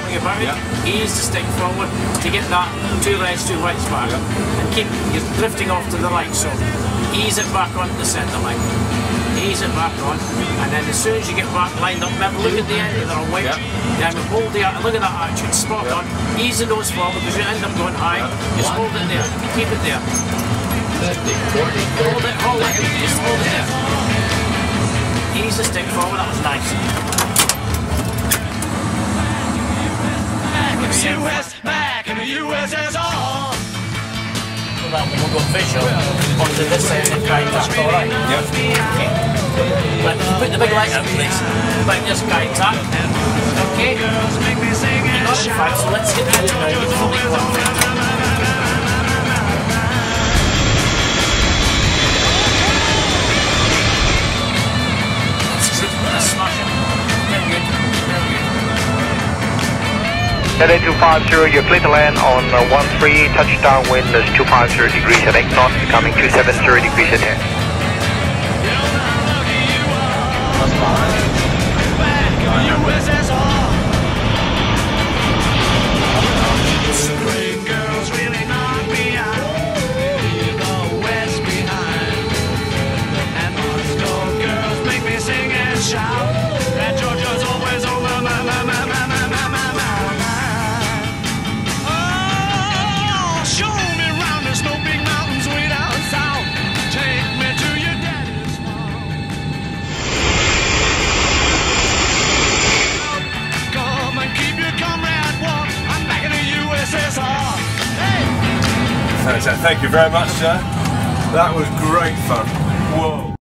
going about it, ease the stick forward to get that 2 reds, 2 whites back, and keep you're drifting off to the right. So ease it back onto the centre line, ease it back on, and then as soon as you get back lined up, remember look at the end of the wedge, then hold the look at that attitude, spot on, ease the nose forward because you end up going high. Just hold it there, keep it there. Hold it, just hold it there. Ease the stick forward, that was nice. Back in the USSR. We'll go visual onto this side of the guide tap, alright? Yep. Okay. Right, put the big light up please. Like this guide tap. Okay. You got it fine, so let's get to it now. It's fully confident. LA 250, you're clear to land on 13, touchdown wind is 250 degrees at 8 knots, becoming 270 degrees at 10. Thank you very much, sir. That was great fun. Whoa.